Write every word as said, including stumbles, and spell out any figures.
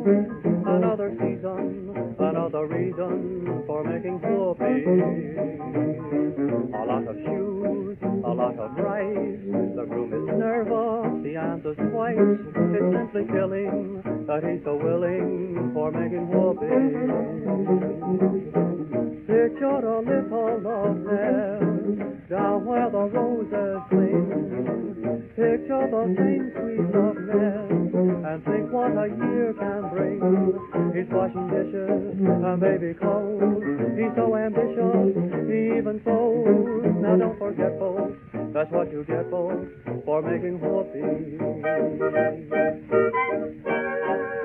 Another season, another reason for making whoopee. A lot of shoes, a lot of rice. The groom is nervous, the aunt is twice. It's simply killing that he's so willing for making whoopee. Picture a little love nest down where the roses cling. Picture the same sweet love nest and think what a year can bring. He's washing dishes and baby clothes. He's so ambitious, he even sews. Now don't forget, folks, that's what you get, folks, for making whoopee.